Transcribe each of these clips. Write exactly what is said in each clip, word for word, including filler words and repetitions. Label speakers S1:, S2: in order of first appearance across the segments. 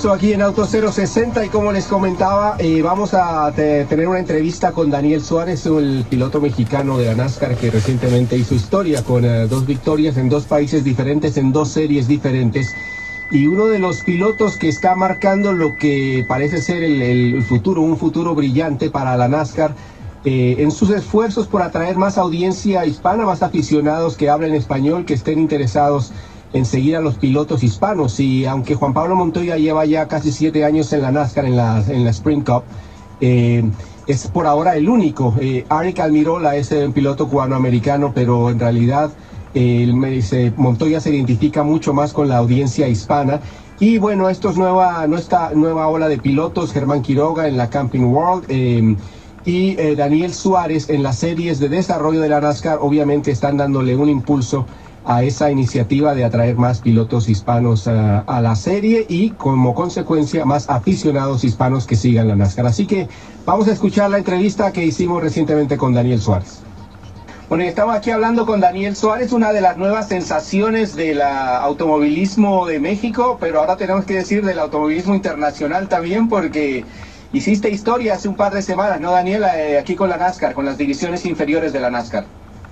S1: regreso aquí en Auto cero sesenta y como les comentaba, eh, vamos a te tener una entrevista con Daniel Suárez, el piloto mexicano de la NASCAR que recientemente hizo historia con uh, dos victorias en dos países diferentes, en dos series diferentes. Y uno de los pilotos que está marcando lo que parece ser el, el futuro, un futuro brillante para la NASCAR, eh, en sus esfuerzos por atraer más audiencia hispana, más aficionados que hablen español, que estén interesados en seguir a los pilotos hispanos. Y aunque Juan Pablo Montoya lleva ya casi siete años en la NASCAR, en la, en la Sprint Cup, eh, es por ahora el único. Eh, Aric Almirola es un piloto cubanoamericano, pero en realidad eh, el, Montoya se identifica mucho más con la audiencia hispana. Y bueno, esto es nueva, nuestra nueva ola de pilotos, Germán Quiroga en la Camping World, eh, y eh, Daniel Suárez en las series de desarrollo de la NASCAR, obviamente están dándole un impulso a esa iniciativa de atraer más pilotos hispanos uh, a la serie y como consecuencia más aficionados hispanos que sigan la NASCAR. Así que vamos a escuchar la entrevista que hicimos recientemente con Daniel Suárez. Bueno, estamos aquí hablando con Daniel Suárez, una de las nuevas sensaciones del automovilismo de México, pero ahora tenemos que decir del automovilismo internacional también, porque hiciste historia hace un par de semanas, ¿no, Daniel? Eh, aquí con la NASCAR, con las divisiones inferiores de la NASCAR.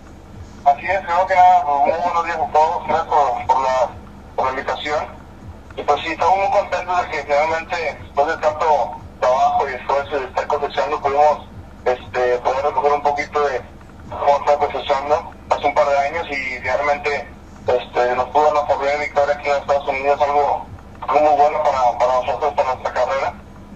S2: Así es, creo que nada, muy buenos días a todos, gracias por, por, la, por la invitación. Y pues sí, estamos muy contentos de que finalmente, después de tanto trabajo y esfuerzo de estar cosechando, pudimos este, poder recoger un poquito de cómo estar cosechando hace un par de años y finalmente este, nos pudo dar la primera victoria aquí en Estados Unidos, algo, algo muy bueno para, para nosotros, para nuestra carrera.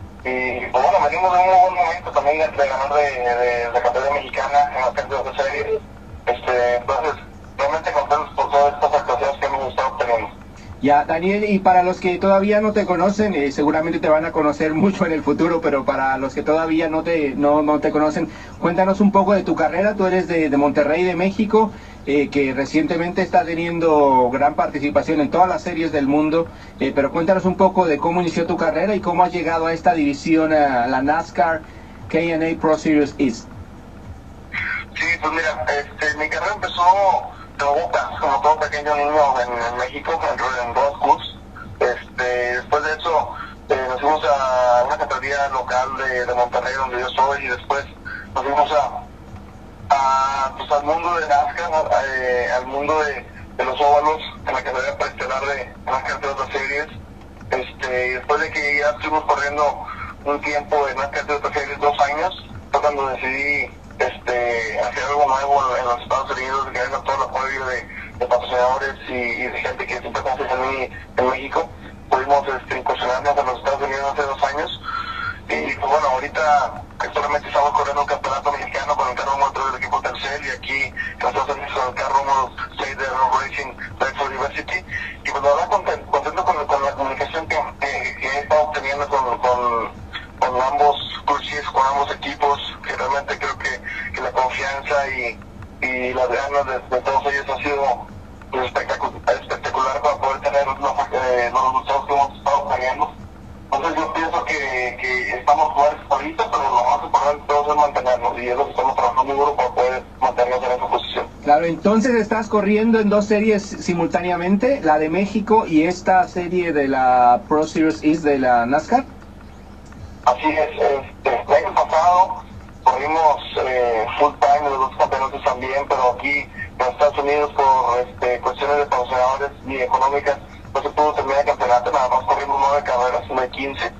S2: Y pues bueno, venimos de un muy buen momento también de, de ganar de, de, de la categoría mexicana en las categorías de series. Este, entonces, realmente contentos por todas estas actuaciones que hemos estado obteniendo.
S1: Ya, Daniel, y para los que todavía no te conocen, eh, seguramente te van a conocer mucho en el futuro, pero para los que todavía no te, no, no te conocen, cuéntanos un poco de tu carrera. Tú eres de, de Monterrey, de México, eh, que recientemente está teniendo gran participación en todas las series del mundo, eh, pero cuéntanos un poco de cómo inició tu carrera y cómo has llegado a esta división, a la NASCAR K and A Pro Series East.
S2: Sí, pues mira, este, mi carrera empezó como boca, como todo pequeño niño en, en México, en, en Road Schools. Este, después de eso eh, nos fuimos a una categoría local de, de Monterrey, donde yo soy, y después nos fuimos a, a pues, al mundo de NASCAR, eh, al mundo de, de los óvalos, en la categoría preestelar de NASCAR de otras series. Este, y después de que ya estuvimos corriendo un tiempo en NASCAR de otras series, dos años, fue cuando decidí este, hacer algo nuevo en los Estados Unidos, que tenga todo el apoyo de, de patrocinadores y, y de gente que siempre confía en mí en México. Pudimos este, incursionarnos en los Estados Unidos hace dos años y pues bueno, ahorita actualmente estamos corriendo un campeonato mexicano con el carro número tres del equipo Telcel y aquí en Estados Unidos con el carro número seis de Road Racing Drexel University. Y pues la verdad contento, contento con, con la comunicación que, que, que he estado obteniendo con, con, con ambos coaches, con ambos equipos, que realmente creo que, que la confianza y, y las ganas de, de todos ellos ha sido pues, espectacular, espectacular para poder tener los, eh, los resultados que hemos estado planeando. Entonces yo pienso que, que estamos fuertes ahorita, pero lo más importante de todos es mantenernos, y es lo que estamos trabajando muy duro para poder mantenernos en esa posición.
S1: Claro, entonces estás corriendo en dos series simultáneamente, la de México y esta serie de la Pro Series East de la NASCAR.
S2: Así es, este, el año pasado corrimos eh, full time los dos campeonatos también, pero aquí en Estados Unidos por este, cuestiones de patrocinadores y económicas no se pudo terminar el campeonato, nada más corrimos nueve carreras, una de quince,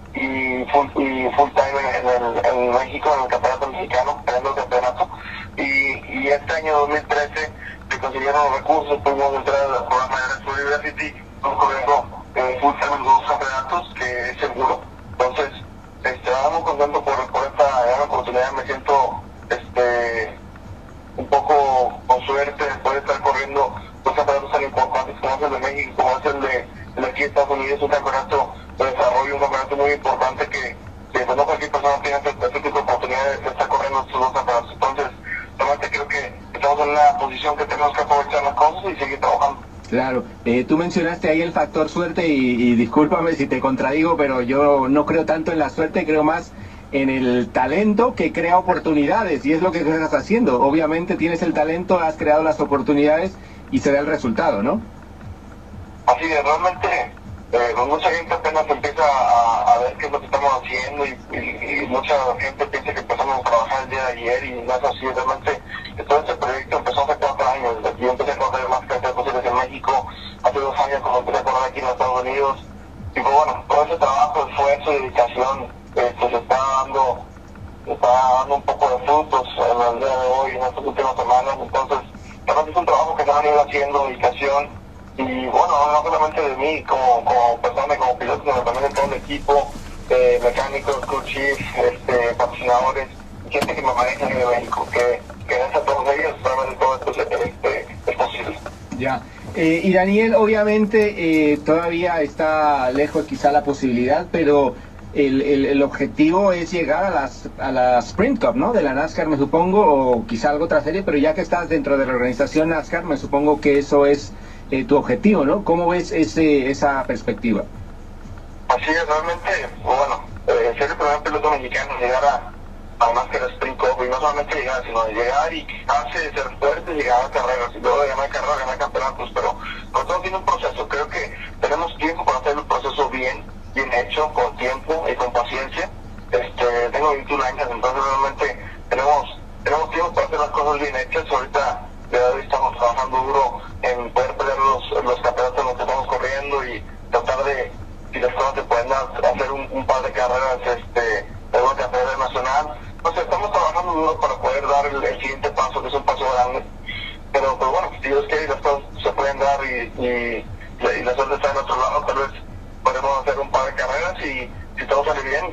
S2: y full, y full time en, en, en México, en el campeonato mexicano, ganando el campeonato, y, y este año dos mil trece se consiguieron los recursos, pudimos entrar al programa de Drexel University, estamos corriendo eh, full time en los dos campeonatos, que es seguro. Entonces, este, vamos contentos por, por esta gran oportunidad. Me siento este, un poco con suerte de poder estar corriendo dos campeonatos tan importantes como es el de México, como es el de, el de aquí de Estados Unidos, un campeonato de desarrollo, un campeonato muy importante que, que pues, no cualquier persona tiene este, este tipo de oportunidades de estar corriendo estos dos campeonatos. Entonces, realmente creo que estamos en una posición que tenemos que aprovechar las cosas y seguir trabajando.
S1: Claro, eh, tú mencionaste ahí el factor suerte y, y discúlpame si te contradigo, pero yo no creo tanto en la suerte, creo más en el talento que crea oportunidades, y es lo que estás haciendo. Obviamente tienes el talento, has creado las oportunidades y se da el resultado, ¿no?
S2: Así es, realmente eh, pues mucha gente apenas empieza a, a ver qué es lo que estamos haciendo y, y, y mucha gente piensa que empezamos a trabajar el día de ayer y no es así. Realmente todo este proyecto empezó hace cuatro años. Yo empecé a correr más que hacer posibles en México hace dos años cuando empecé a correr aquí en los Estados Unidos. Y pues bueno, todo ese trabajo, esfuerzo y dedicación este, se está dando, se está dando un poco de frutos en el día de hoy, en estas últimas semanas. Entonces, realmente es un trabajo que se han ido haciendo, dedicación. Y bueno, no solamente de mí como, como persona, como piloto, sino también de todo el equipo, eh, mecánicos, crew chief, este, patrocinadores, gente que me maneja en México, que, que gracias a todos ellos realmente todo esto es, este, es posible.
S1: Ya. Eh, y Daniel, obviamente eh, todavía está lejos quizá la posibilidad, pero el, el, el objetivo es llegar a las a la Sprint Cup, ¿no? De la NASCAR, me supongo, o quizá algo otra serie, pero ya que estás dentro de la organización NASCAR, me supongo que eso es eh, tu objetivo, ¿no? ¿Cómo ves ese, esa perspectiva?
S2: Así es, realmente, bueno, eh, ser el primer piloto mexicano, llegar a a NASCAR Sprint Cup, y no solamente llegar, sino de llegar y hace ser fuerte, llegar a carreras, y luego de ganar carreras, ganar campeonatos, pero con todo tiene un proceso. Creo que tenemos tiempo para hacer el proceso bien, bien hecho, con tiempo y con paciencia. Este, tengo veintiún años, entonces realmente tenemos, tenemos tiempo para hacer las cosas bien hechas. Ahorita de hoy estamos trabajando duro en poder pelear los, los campeonatos en los que estamos corriendo y tratar de, si las cosas se pueden dar, hacer un, un par de carreras este, de una carrera nacional. Entonces estamos trabajando duro para poder dar el, el siguiente paso, que es un paso grande. Pero, pero bueno, si Dios quiere, las cosas se pueden dar y, y, y la suerte está en otro lado. Tal vez podemos hacer un par de carreras y si todo sale bien,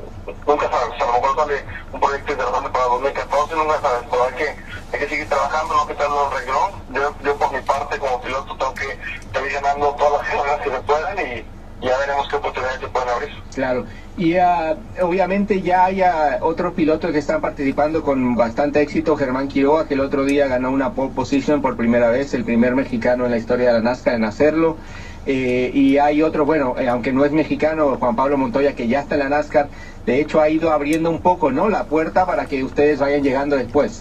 S2: nunca sabes. A lo mejor sale un proyecto interesante para dos mil catorce, nunca sabes. Pero hay que, hay que seguir trabajando, no quitarle un renglón. Yo, yo por mi parte, como piloto, tengo que seguir ganando todas las carreras que se puedan y ya veremos qué oportunidades se pueden abrir.
S1: Claro. Y uh, obviamente ya hay uh, otros pilotos que están participando con bastante éxito. Germán Quiroga, que el otro día ganó una pole position por primera vez, el primer mexicano en la historia de la NASCAR en hacerlo. Eh, y hay otro, bueno, eh, aunque no es mexicano, Juan Pablo Montoya, que ya está en la NASCAR. De hecho ha ido abriendo un poco, ¿no?, la puerta para que ustedes vayan llegando después.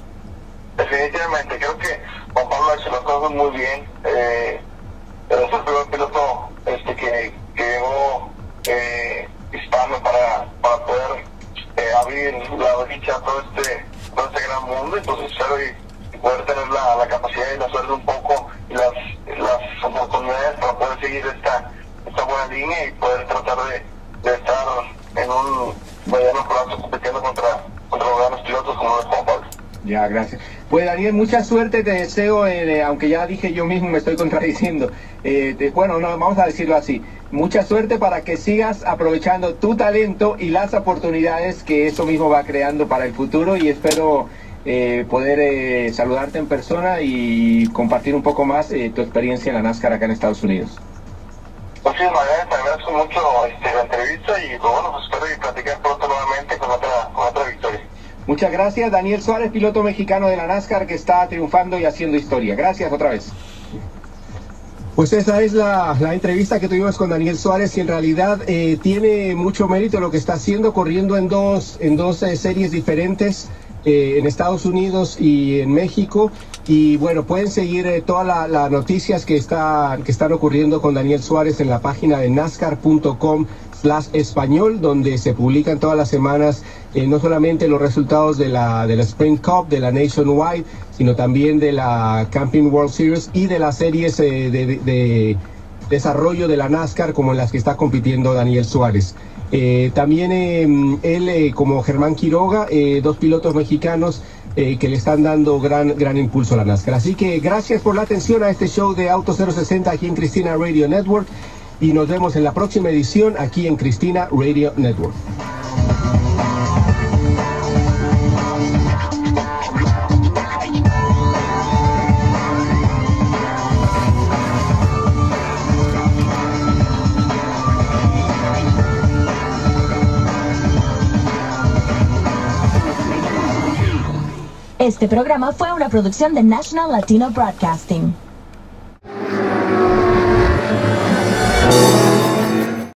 S2: Definitivamente, creo que Juan Pablo ha hecho las cosas muy bien. Eh, es el primer piloto este, que, que llegó eh, hispano para, para poder eh, abrir la brecha a todo este, todo este gran mundo. Entonces espero y, y poder tener la, la capacidad y la suerte un poco y las, las oportunidades para poder seguir esta, esta buena línea y poder tratar de, de estar en un mediano plazo compitiendo contra, contra los grandes pilotos como es Juan Pablo.
S1: Ya, gracias. Pues Daniel, mucha suerte te deseo, eh, aunque ya dije yo mismo, me estoy contradiciendo. Eh, te, bueno, no, vamos a decirlo así. Mucha suerte para que sigas aprovechando tu talento y las oportunidades que eso mismo va creando para el futuro, y espero eh, poder eh, saludarte en persona y compartir un poco más eh, tu experiencia en la NASCAR acá en Estados Unidos.
S2: Muchísimas gracias, te agradezco mucho este, la entrevista y pues, bueno, pues espero y platicar pronto nuevamente con otra, con otra victoria.
S1: Muchas gracias, Daniel Suárez, piloto mexicano de la NASCAR que está triunfando y haciendo historia. Gracias otra vez. Pues esa es la, la entrevista que tuvimos con Daniel Suárez, y en realidad eh, tiene mucho mérito lo que está haciendo, corriendo en dos, en dos eh, series diferentes, eh, en Estados Unidos y en México. Y bueno, pueden seguir eh, todas las la noticias que, está, que están ocurriendo con Daniel Suárez en la página de NASCAR punto com slash español, donde se publican todas las semanas eh, no solamente los resultados de la, de la Sprint Cup, de la Nationwide, sino también de la Camping World Series y de las series eh, de, de, de desarrollo de la NASCAR, como en las que está compitiendo Daniel Suárez. Eh, también eh, él, eh, como Germán Quiroga, eh, dos pilotos mexicanos eh, que le están dando gran, gran impulso a la NASCAR. Así que gracias por la atención a este show de Auto cero sesenta aquí en Cristina Radio Network, y nos vemos en la próxima edición aquí en Cristina Radio Network.
S3: Este programa fue una producción de National Latino Broadcasting.